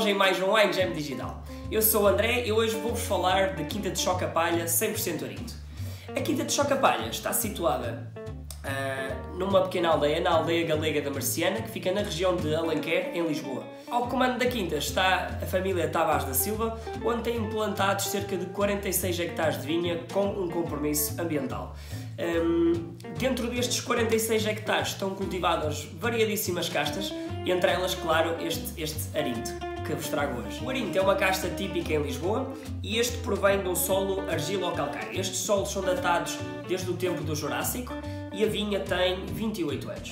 hoje em mais um Wine Jam Digital. Eu sou o André e hoje vou-vos falar de Quinta de Chocapalha 100% Arinto. A Quinta de Chocapalha está situada numa pequena aldeia, na aldeia galega da Marciana, que fica na região de Alenquer, em Lisboa. Ao comando da quinta está a família Tavares da Silva, onde tem implantados cerca de 46 hectares de vinha com um compromisso ambiental. Dentro destes 46 hectares estão cultivadas variadíssimas castas, e entre elas, claro, este Arinto que vos trago hoje. O Arinto é uma casta típica em Lisboa e este provém de um solo argilo-calcário. Estes solos são datados desde o tempo do Jurássico e a vinha tem 28 anos.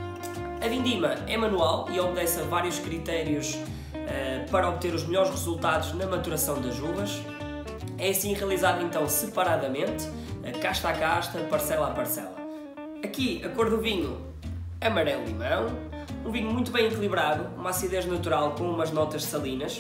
A vindima é manual e obedece a vários critérios para obter os melhores resultados na maturação das uvas. É assim realizada então separadamente, casta a casta, parcela a parcela. Aqui a cor do vinho amarelo-limão, um vinho muito bem equilibrado, uma acidez natural com umas notas salinas.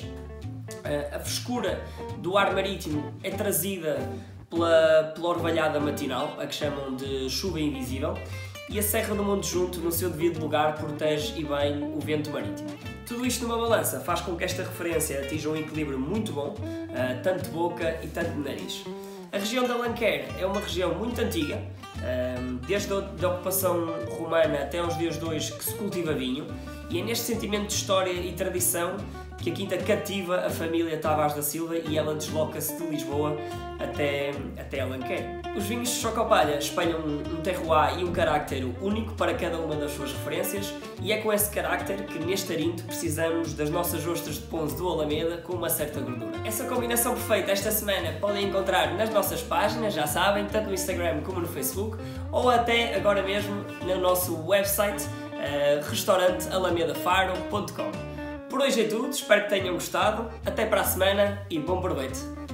A frescura do ar marítimo é trazida pela orvalhada matinal, a que chamam de chuva invisível, e a Serra do Monte Junto, no seu devido lugar, protege e bem o vento marítimo. Tudo isto numa balança faz com que esta referência atinja um equilíbrio muito bom, tanto de boca e tanto de nariz. A região de Alenquer é uma região muito antiga, desde a ocupação romana até aos dias de hoje que se cultiva vinho, e é neste sentimento de história e tradição que a quinta cativa a família Tavares da Silva e ela desloca-se de Lisboa até Alenquer. Os vinhos de Chocapalha espelham um terroir e um carácter único para cada uma das suas referências, e é com esse carácter que neste Arinto precisamos das nossas ostras de Ponze do Alameda com uma certa gordura. Essa combinação perfeita esta semana podem encontrar nas nossas páginas, já sabem, tanto no Instagram como no Facebook, ou até agora mesmo no nosso website restaurantealamedafaro.com. Por hoje é tudo, espero que tenham gostado, até para a semana e bom proveito!